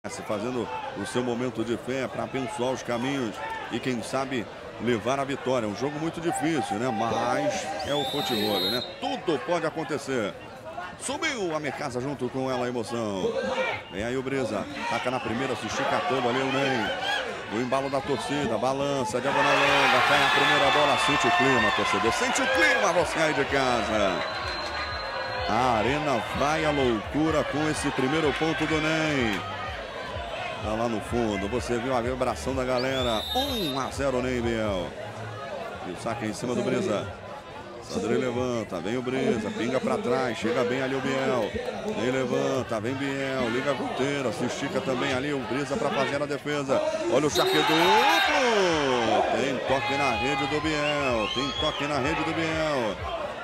fazendo o seu momento de fé para abençoar os caminhos e quem sabe levar a vitória. É um jogo muito difícil, né? Mas é o futebol, né? Tudo pode acontecer. Subiu a Micasa junto com ela, a emoção. Vem aí o Brisa, taca na primeira, se estica todo ali o Ney. O embalo da torcida, balança, diagonal longa, cai a primeira bola, sente o clima, torcedor. Sente o clima, você aí de casa. A arena vai à loucura com esse primeiro ponto do Ney. Tá lá no fundo, você viu a vibração da galera. 1-0 Ney Biel. E o saque em cima do Brisa. Sandrei levanta, vem o Brisa, pinga pra trás, chega bem ali o Biel. Ney levanta, vem Biel, liga a goteira, se estica também ali o Brisa pra fazer a defesa. Olha o charque duplo. Tem toque na rede do Biel, tem toque na rede do Biel.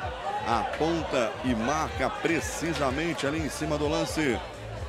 Aponta e marca precisamente ali em cima do lance.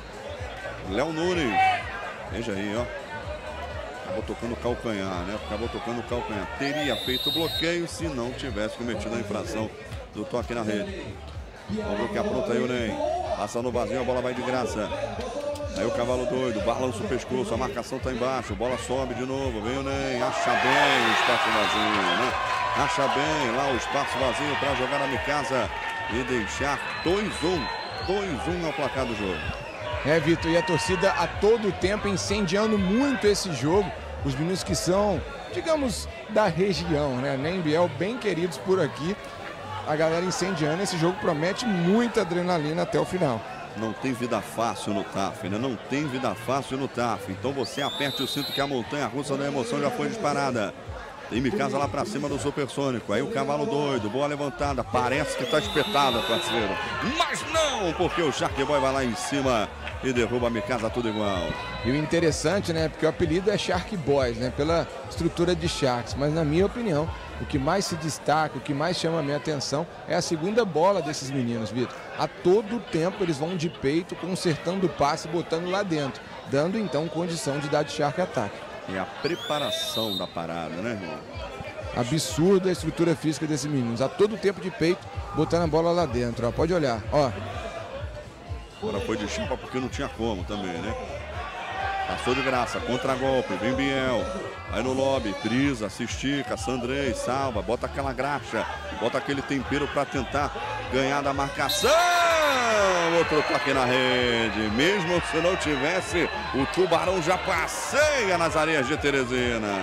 Léo Nunes. Veja aí, ó. Acabou tocando o calcanhar, né? Acabou tocando o calcanhar. Teria feito o bloqueio se não tivesse cometido a infração do toque na rede. Vamos ver o que apronta aí o Ney. Passa no vazio, a bola vai de graça. Aí o cavalo doido, balança o pescoço, a marcação tá embaixo, bola sobe de novo. Vem o Ney, acha bem o espaço vazio, né? Acha bem lá o espaço vazio para jogar a Micasa e deixar 2-1. 2-1 é o placar do jogo. É, Vitor, e a torcida a todo tempo incendiando muito esse jogo. Os meninos que são, digamos, da região, né? Ney Biel, bem queridos por aqui. A galera incendiando, esse jogo promete muita adrenalina até o final. Não tem vida fácil no TAF, né? Não tem vida fácil no TAF. Então você aperte o cinto que a montanha-russa da emoção já foi disparada. Tem Micasa lá pra cima do supersônico. Aí o cavalo doido, boa levantada. Parece que tá espetada, parceiro. Mas não, porque o Shark Boy vai lá em cima e derruba a Micasa tudo igual. E o interessante, né? Porque o apelido é Shark Boys, né? Pela estrutura de Sharks. Mas na minha opinião, o que mais se destaca, o que mais chama a minha atenção é a segunda bola desses meninos, Vitor. A todo tempo eles vão de peito, consertando o passe e botando lá dentro. Dando então condição de dar de Shark ataque. É a preparação da parada, né, irmão? Absurda a estrutura física desses meninos. A todo tempo de peito, botando a bola lá dentro. Ó. Pode olhar, ó. Agora foi de chapa porque não tinha como também, né? Passou de graça, contra-golpe, vem Biel. Aí no lobby, Brisa, se estica, Sandrei, salva, bota aquela graxa, bota aquele tempero para tentar ganhar da marcação. Outro toque na rede. Mesmo se não tivesse, o Tubarão já passeia nas areias de Teresina.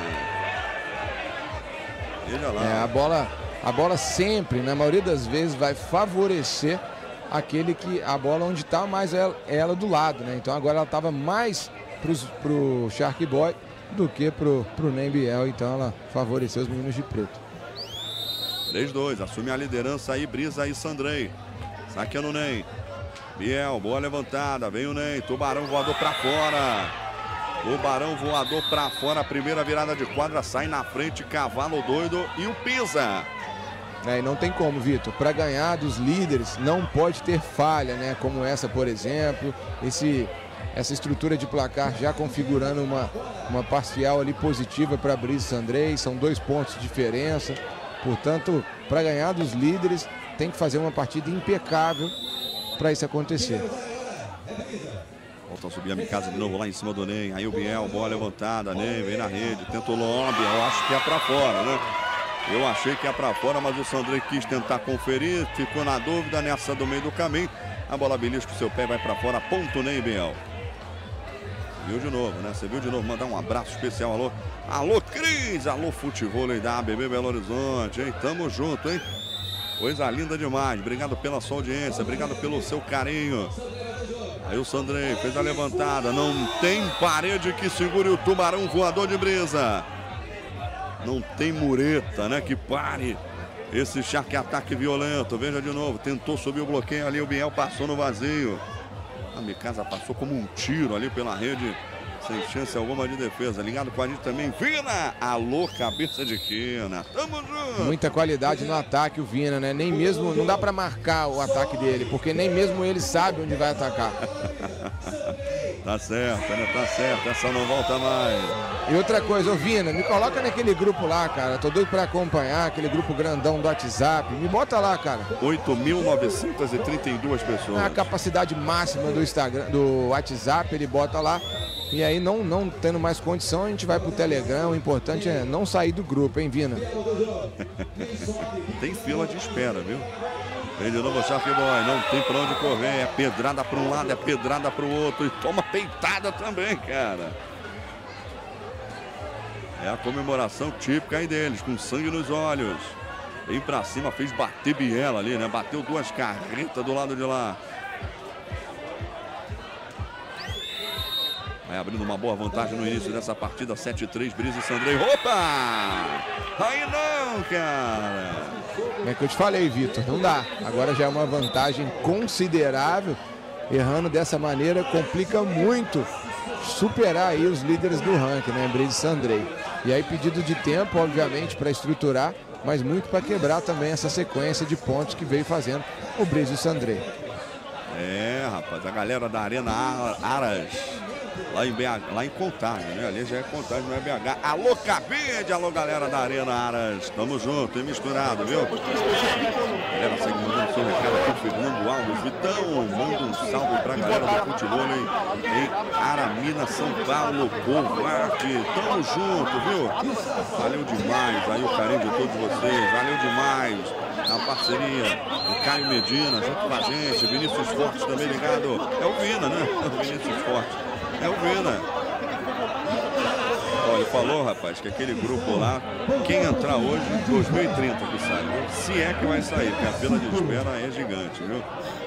Veja lá. É, a bola sempre, na maioria das vezes, vai favorecer aquele que a bola onde está mais ela do lado, né? Então agora ela estava mais pro Shark Boy do que pro Ney Biel, então ela favoreceu os meninos de preto. 3-2, assume a liderança aí Brisa e Sandrei. Saque no Ney. Biel, boa levantada, vem o Ney, Tubarão voador pra fora. Tubarão voador pra fora, primeira virada de quadra, sai na frente, cavalo doido e o Pisa. É, e não tem como, Vitor, para ganhar dos líderes não pode ter falha, né? Como essa, por exemplo, essa estrutura de placar já configurando uma parcial ali positiva para Brisa e Sandrei, são 2 pontos de diferença. Portanto, para ganhar dos líderes tem que fazer uma partida impecável para isso acontecer. Volta a subir a Micasa de novo lá em cima do Ney. Aí o Biel, boa levantada, Ney, vem na rede, tenta o lobby, eu acho que é para fora, né? Eu achei que é para fora, mas o Sandrei quis tentar conferir, ficou na dúvida nessa do meio do caminho. A bola belisca o seu pé, vai para fora, ponto Ney Biel. Viu de novo, né? Você viu de novo, mandar um abraço especial, alô. Alô, Cris, alô, futevôlei da ABB Belo Horizonte, hein? Tamo junto, hein? Coisa linda demais, obrigado pela sua audiência, obrigado pelo seu carinho. Aí o Sandrei fez a levantada, não tem parede que segure o Tubarão voador de Brisa. Não tem mureta, né, que pare esse Shark ataque violento. Veja de novo, tentou subir o bloqueio ali, o Biel passou no vazio. A Micasa passou como um tiro ali pela rede, sem chance alguma de defesa. Ligado com a gente também, Vina! Alô, cabeça de quina. Tamo junto! Muita qualidade no ataque, o Vina, né? Nem mesmo, não dá para marcar o ataque dele, porque nem mesmo ele sabe onde vai atacar. Tá certo, né? Tá certo. Essa não volta mais. E outra coisa, ô Vina, me coloca naquele grupo lá, cara. Tô doido pra acompanhar aquele grupo grandão do WhatsApp. Me bota lá, cara. 8.932 pessoas. A capacidade máxima do Instagram, do WhatsApp, ele bota lá. E aí, não tendo mais condição, a gente vai pro Telegram. O importante é não sair do grupo, hein, Vina? Tem fila de espera, viu? Vem de novo o Shark Boy, não tem pra onde correr. É pedrada para um lado, é pedrada para o outro. E toma peitada também, cara. É a comemoração típica aí deles, com sangue nos olhos. Vem pra cima, fez bater Biela ali, né? Bateu duas carretas do lado de lá. Vai abrindo uma boa vantagem no início dessa partida. 7-3, Brisa e Sandrei. Opa! Aí não, cara! É que eu te falei, Vitor, não dá. Agora já é uma vantagem considerável. Errando dessa maneira complica muito superar aí os líderes do ranking, né? Brisa e Sandrei. E aí pedido de tempo, obviamente, para estruturar, mas muito para quebrar também essa sequência de pontos que veio fazendo o Brisa e o Sandrei. É, rapaz, a galera da Arena Aras, lá em BH, lá em Contagem, né? Ali já é Contagem, não é BH. Alô, Cabide! Alô, galera da Arena Aras. Tamo junto e misturado, viu? Galera, segue mandando seu recado aqui, Fernando Alves. Vitão, manda um salve pra galera do futebol em Aramina, São Paulo, Covarde. Tamo junto, viu? Valeu demais aí o carinho de todos vocês. Valeu demais a parceria. O Caio Medina junto com a gente. Vinícius Fortes também ligado. É o Vina, né? O Vinícius Fortes. É o Vina. Olha, ele falou, rapaz, que aquele grupo lá, quem entrar hoje, 2030 que sai. Se é que vai sair, porque a fila de espera é gigante, viu?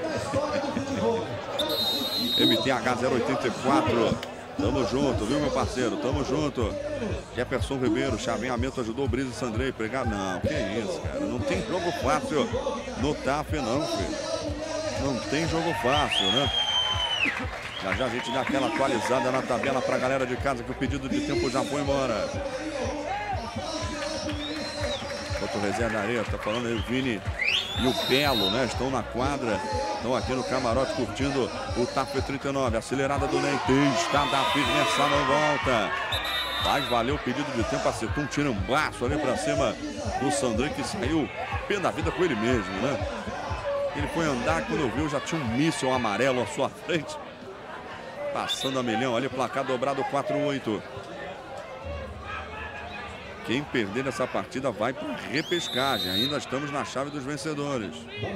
MTH 084. Tamo junto, viu, meu parceiro? Tamo junto. Jefferson Ribeiro, chaveamento ajudou o Brisa e Sandrei. Pregar, não, que isso, cara. Não tem jogo fácil no TAF, não, filho. Não tem jogo fácil, né? Já já a gente dá aquela atualizada na tabela pra galera de casa, que o pedido de tempo já foi embora. Outro reserva da areia, tá falando aí o Vini e o Belo, né? Estão na quadra, estão aqui no camarote curtindo o TAF 39. Acelerada do Ney, está da firme, essa não volta. Mas valeu o pedido de tempo, acertou um tirambaço ali pra cima do Sandrei, que saiu pé da vida com ele mesmo, né? Ele foi andar, quando eu vi, já tinha um míssil amarelo à sua frente. Passando a milhão ali, placar dobrado 4-8. Quem perder nessa partida vai para repescagem. Ainda estamos na chave dos vencedores.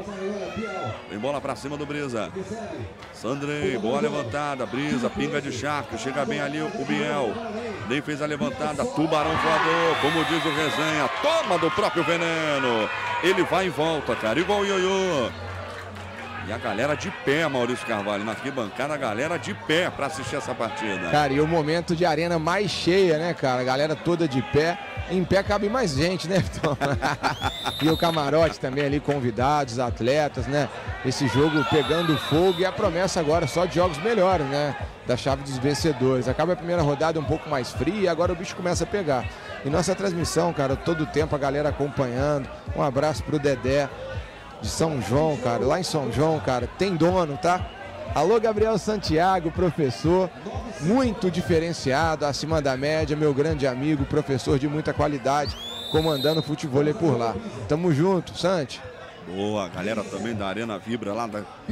Vem bola para cima do Brisa. Sandrei, boa levantada. Brisa, pinga de charco. Chega bem ali o Biel. Nem fez a levantada. Tubarão voador, como diz o Resenha. Toma do próprio veneno. Ele vai em volta, cara. Igual o Ioiô. E a galera de pé, Maurício Carvalho, na arquibancada, a galera de pé para assistir essa partida. Cara, e o momento de arena mais cheia, né, cara? A galera toda de pé. Em pé cabe mais gente, né, Vitor? E o camarote também ali, convidados, atletas, né? Esse jogo pegando fogo e a promessa agora só de jogos melhores, né? Da chave dos vencedores. Acaba a primeira rodada um pouco mais fria e agora o bicho começa a pegar. E nossa transmissão, cara, todo o tempo a galera acompanhando. Um abraço pro Dedé de São João, cara. Lá em São João, cara, tem dono, tá? Alô, Gabriel Santiago, professor, muito diferenciado, acima da média, meu grande amigo, professor de muita qualidade, comandando o futebol por lá. Tamo junto, Santi. Boa, galera também da Arena Vibra lá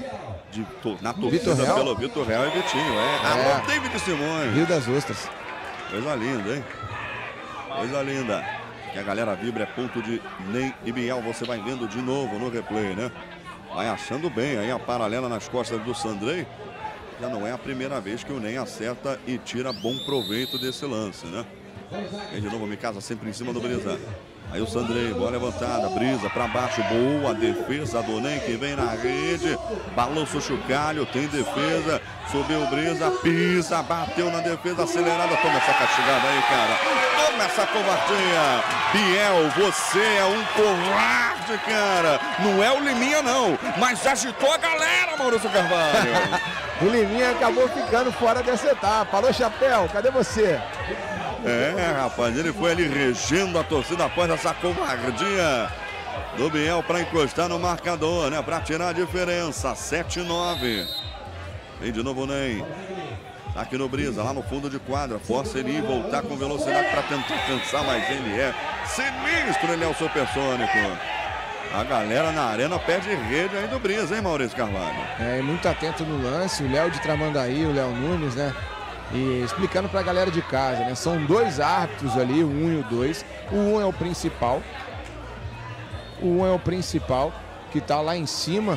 na torcida Vitor Real? Pelo Vitor Real e Vitinho. Alô, David Simões. Rio das Ostras. Coisa linda, hein? Coisa linda. Que a galera vibra, é ponto de Ney e Biel. Você vai vendo de novo no replay, né? Vai achando bem aí a paralela nas costas do Sandrei. Já não é a primeira vez que o Ney acerta e tira bom proveito desse lance, né? Vem de novo, Mikasa sempre em cima do Brisa. Aí o Sandrei, bola levantada, Brisa para baixo, boa defesa do Ney, que vem na rede. Balança o chocalho, tem defesa. Subiu o Brisa, pisa, bateu na defesa acelerada. Toma essa castigada aí, cara. Toma essa covardia. Biel, você é um covarde, cara. Não é o Liminha, não, mas agitou a galera, Maurício Carvalho. O Liminha acabou ficando fora dessa etapa. Alô, Chapéu, cadê você? É, rapaz, ele foi ali regendo a torcida após essa covardia do Biel para encostar no marcador, né? Para tirar a diferença, 7-9. Vem de novo o Ney. Tá aqui no Brisa, lá no fundo de quadra. Força ele ir voltar com velocidade para tentar cansar, mas ele é sinistro, ele é o supersônico. A galera na arena perde rede aí do Brisa, hein, Maurício Carvalho? É, muito atento no lance, o Léo de Tramandaí, o Léo Nunes, né? E explicando pra galera de casa, né? São dois árbitros ali, o 1 e o 2. O 1 é o principal. O 1 é o principal, que tá lá em cima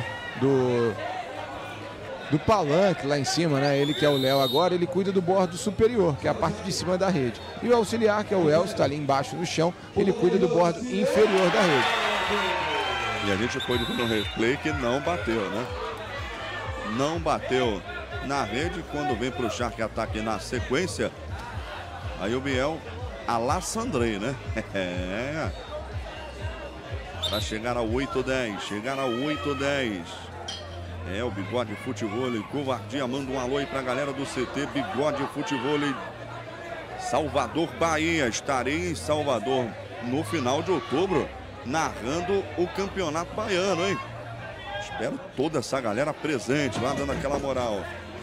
do palanque, lá em cima, né? Ele que é o Léo agora, ele cuida do bordo superior, que é a parte de cima da rede. E o auxiliar, que é o Elcio, está ali embaixo no chão, ele cuida do bordo inferior da rede. E a gente pôde ver no replay que não bateu, né? Não bateu na rede. Quando vem pro Shark Attack na sequência, aí o Biel alassandrei, né? É. Para chegar ao 8-10, chegar ao 8-10. É, o Bigode Futevôlei, covardia, manda um alô aí pra galera do CT Bigode Futevôlei, Salvador, Bahia. Estarei em Salvador no final de outubro, narrando o Campeonato Baiano, hein? Espero toda essa galera presente lá, dando aquela moral.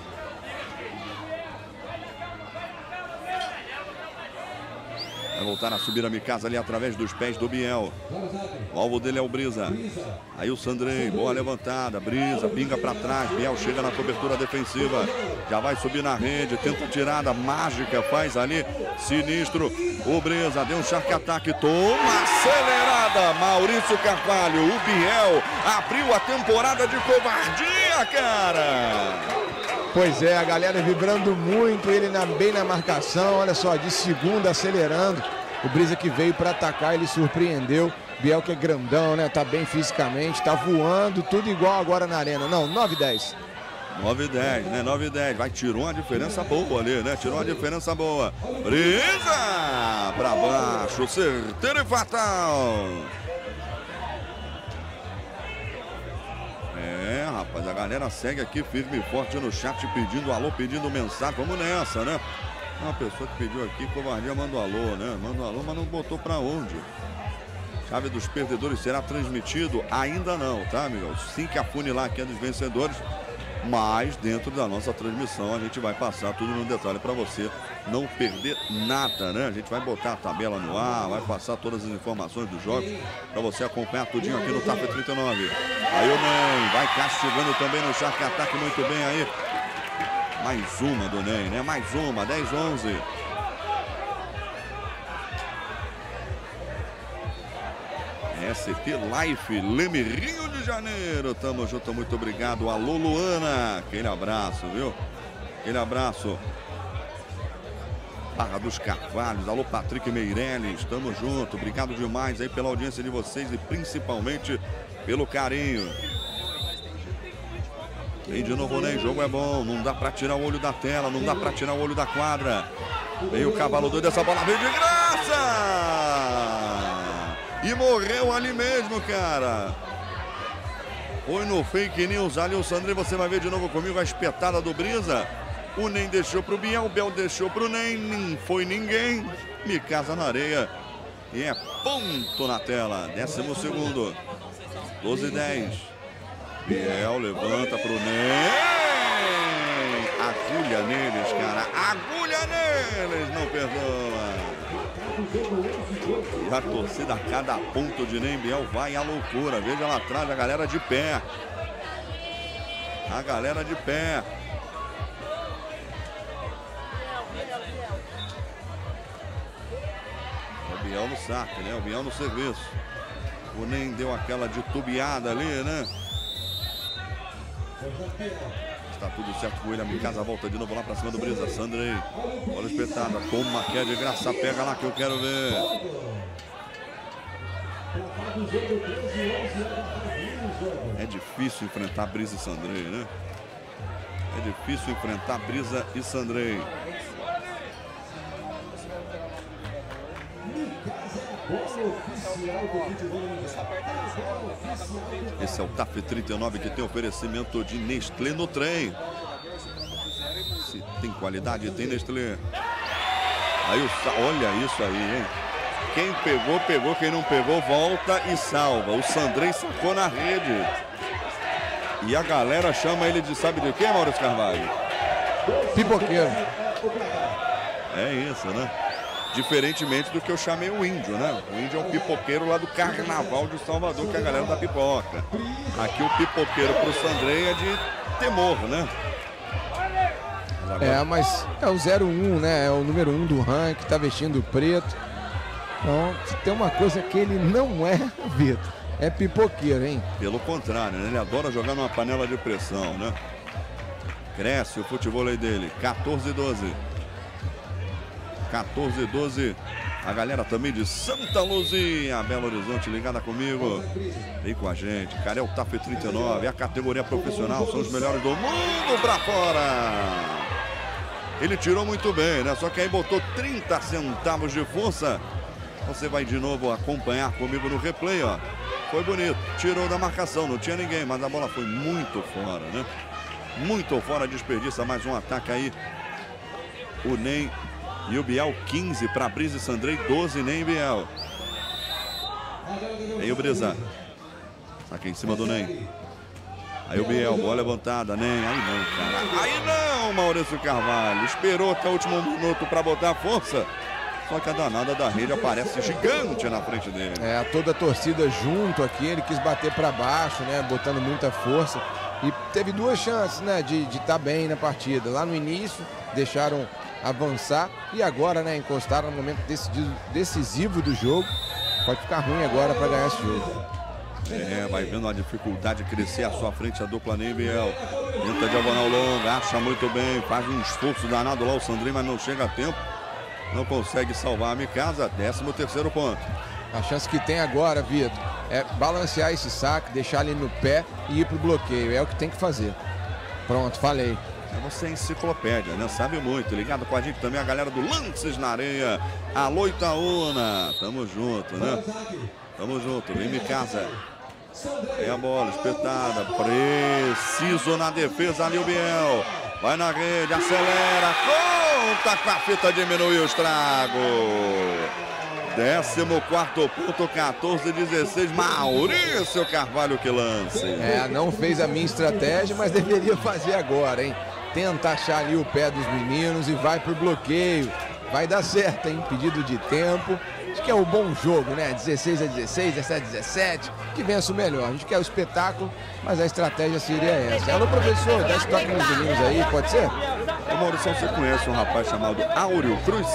Vai voltar a subir a Mikasa ali através dos pés do Biel. O alvo dele é o Brisa. Aí o Sandrei, boa levantada. Brisa, pinga para trás. Biel chega na cobertura defensiva. Já vai subir na rede, tenta tirada mágica, faz ali. Sinistro. O Brisa deu um Shark Attack. Toma acelerada. Maurício Carvalho. O Biel abriu a temporada de covardia, cara. Pois é, a galera vibrando muito, ele bem na marcação, olha só, de segunda acelerando. O Brisa que veio para atacar, ele surpreendeu. Biel que é grandão, né? Tá bem fisicamente, tá voando, tudo igual agora na arena. Não, 9-10. 9-10, né? 9-10. Vai, tirou uma diferença boa ali, né? Tirou uma diferença boa. Brisa! Pra baixo, certeiro e fatal. É, rapaz, a galera segue aqui firme e forte no chat, pedindo alô, pedindo mensagem. Vamos nessa, né? Uma pessoa que pediu aqui, covardia, mandou alô, né? Mandou alô, mas não botou pra onde? Chave dos perdedores será transmitido? Ainda não, tá, amigo? Sim que afunilar aqui é dos vencedores, mas dentro da nossa transmissão a gente vai passar tudo no detalhe para você não perder nada, né? A gente vai botar a tabela no ar, vai passar todas as informações dos jogos para você acompanhar tudinho aqui no TAP 39. Aí o Ney vai castigando também no Shark Attack, muito bem aí. Mais uma do Ney, né? Mais uma, 10-11. ST Life, Leme, Rio de Janeiro. Tamo junto, muito obrigado. Alô, Luana. Aquele abraço, viu? Aquele abraço. Barra dos Carvalhos. Alô, Patrick Meirelles. Tamo junto. Obrigado demais aí pela audiência de vocês e principalmente pelo carinho. Vem de novo, né? O jogo é bom. Não dá pra tirar o olho da tela. Não dá pra tirar o olho da quadra. Vem o cavalo doido. Essa bola veio de graça. E morreu ali mesmo, cara. Foi no fake news ali o Sandrei. Você vai ver de novo comigo a espetada do Brisa. O Ney deixou pro Biel, o Biel deixou pro Ney. Não foi ninguém. Mikasa na areia. E é ponto na tela. 12º. 12-10. Biel levanta pro Ney. Agulha neles, cara. Agulha neles. Não perdoa. E a torcida, a cada ponto de Ney, Biel vai à loucura. Veja lá atrás a galera de pé. A galera de pé. É o Biel no saque, né? O Biel no serviço. O Ney deu aquela de tubiada ali, né? Está tudo certo com ele, a Mikasa volta de novo lá pra cima do Brisa. Sandrei, bola espetada, toma, que é de graça, pega lá que eu quero ver. É difícil enfrentar Brisa e Sandrei, né? É difícil enfrentar Brisa e Sandrei. Esse é o TAP 39 que tem oferecimento de Nestlé no trem. Se tem qualidade, tem Nestlé. Aí olha isso aí, hein? Quem pegou, pegou. Quem não pegou, volta e salva. O Sandrei sacou na rede. E a galera chama ele de sabe de quê, Maurício Carvalho? pipoqueiro. É isso, né? Diferentemente do que eu chamei o índio, né? O índio é um pipoqueiro lá do Carnaval de Salvador, que é a galera da pipoca. Aqui o pipoqueiro pro Sandrei é de temor, né? É, mas é o 01, né? É o número 1 do ranking, tá vestindo preto. Então, tem uma coisa que ele não é, Vitor, é pipoqueiro, hein? Pelo contrário, né? Ele adora jogar numa panela de pressão, né? Cresce o futebol aí dele, 14-12. 14-12. A galera também de Santa Luzia, Belo Horizonte, ligada comigo. Vem com a gente. Carel TAF 39, é a categoria profissional, são os melhores do mundo pra fora. Ele tirou muito bem, né? Só que aí botou 30 centavos de força. Você vai de novo acompanhar comigo no replay, ó. Foi bonito, tirou da marcação, não tinha ninguém, mas a bola foi muito fora, né? Muito fora, desperdiça mais um ataque aí. O Ney e o Biel, 15 para Brise e Sandrei, 12 Ney e Biel. Aí o Brisa. Aqui em cima do Ney. Aí o Biel, bola levantada, Ney. Aí não, cara. Aí não, Maurício Carvalho. Esperou até o último minuto para botar força. Só que a danada da rede aparece gigante na frente dele. É, toda a torcida junto aqui, ele quis bater para baixo, né? Botando muita força. E teve duas chances, né? De estar bem na partida. Lá no início, deixaram avançar. E agora, né? Encostaram no momento decisivo do jogo. Pode ficar ruim agora para ganhar esse jogo. É, vai vendo a dificuldade de crescer à sua frente a dupla Ney e Biel. Tenta diagonal longa, acha muito bem, faz um esforço danado lá o Sandrei, mas não chega a tempo. Não consegue salvar a Mikasa, 13º ponto. A chance que tem agora, Vitor, é balancear esse saque, deixar ele no pé e ir pro bloqueio. É o que tem que fazer. Pronto, falei. Você é enciclopédia, né? Sabe muito. Ligado com a gente também a galera do Lances na Areia. Alô, Itaúna. Tamo junto, né? Tamo junto. Vem Mikasa. É a bola espetada. Preciso na defesa ali o Biel. Vai na rede, acelera. Conta com a fita, diminuiu o estrago. 14º ponto, 14-16. Maurício Carvalho que lance. É, não fez a minha estratégia, mas deveria fazer agora, hein? Tenta achar ali o pé dos meninos e vai pro bloqueio. Vai dar certo, hein? Pedido de tempo. Acho que é um bom jogo, né? 16-16, 17-17. Que vença o melhor. A gente quer o espetáculo, mas a estratégia seria essa. Alô, professor, dá esse toque nos meninos aí, pode ser? Ô, Maurício, você conhece um rapaz chamado Áureo Cruz?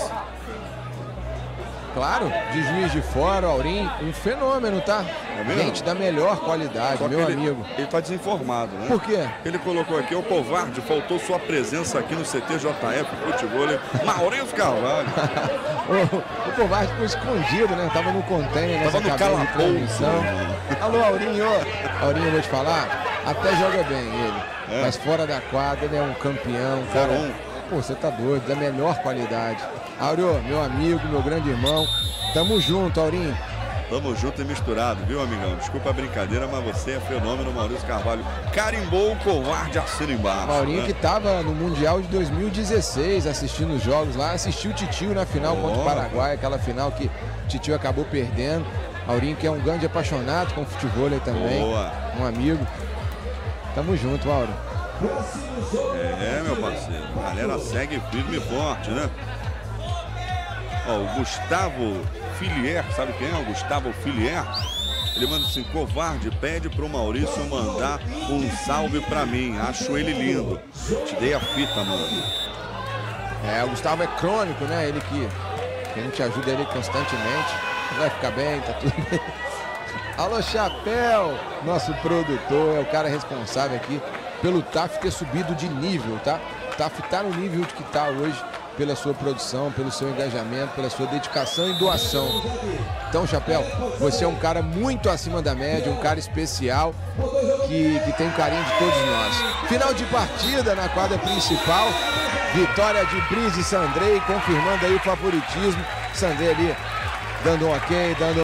Claro, de Juiz de Fora, o Aurim, um fenômeno, tá? É gente da melhor qualidade, meu amigo. Ele tá desinformado, né? Por quê? Ele colocou aqui, o covarde, faltou sua presença aqui no CTJF Futebol. Maurício Carvalho. o covarde ficou escondido, né? Tava no container, tava no calabouço. Alô, Aurinho. Aurinho, eu vou te falar, até joga bem ele. Mas fora da quadra, ele é um campeão, cara. Pô, você tá doido, da melhor qualidade. Áureo, meu amigo, meu grande irmão. Tamo junto, Aurinho. Tamo junto e misturado, viu, amigão? Desculpa a brincadeira, mas você é fenômeno, Maurício Carvalho. Carimbou o covarde a ser embaixo. Maurinho, né? que tava no Mundial de 2016, assistindo os jogos lá. Assistiu o Titio na final contra o Paraguai, aquela final que o Titio acabou perdendo. Aurinho, que é um grande apaixonado com futebol aí também. Boa. Um amigo. Tamo junto, Mauro. É, meu parceiro. A galera segue firme e forte, né? Ó, o Gustavo Filier, sabe quem é o Gustavo Filier? Ele manda assim, covarde, pede pro Maurício mandar um salve pra mim. Acho ele lindo. Te dei a fita, mano. É, o Gustavo é crônico, né? Ele que a gente ajuda ele constantemente. Vai ficar bem, tá tudo bem. Alô, Chapéu, nosso produtor, é o cara responsável aqui pelo TAF ter subido de nível, tá? O TAF tá no nível de que tá hoje pela sua produção, pelo seu engajamento, pela sua dedicação e doação. Então, Chapéu, você é um cara muito acima da média, um cara especial que tem o carinho de todos nós. Final de partida na quadra principal, vitória de Brise e Sandrei, confirmando aí o favoritismo. Sandrei ali dando um ok, dando